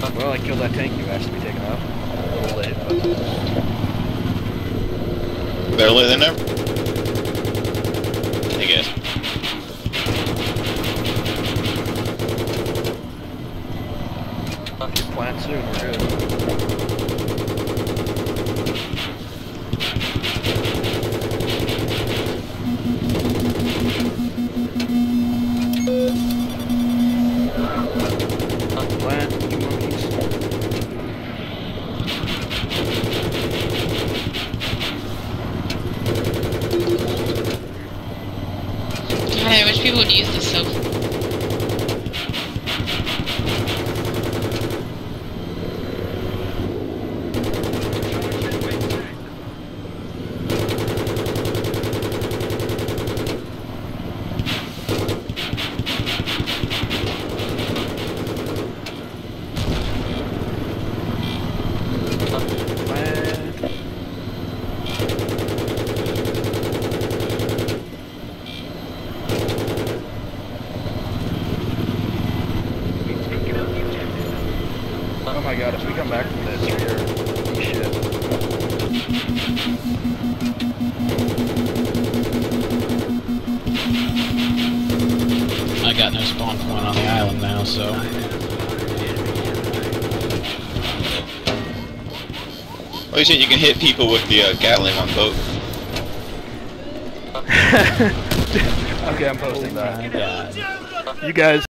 Well, I killed that tank you asked to be taken out. A little late, but... Better late than never. I guess. Get plant soon, we're good. Plant, you monkeys. God, I wish people would use this soap. Oh my god, if we come back from this, we're shit. I got no spawn point on the island now, so... Well, you said you can hit people with the Gatling on boat. Okay, I'm posting that. Oh my god. You guys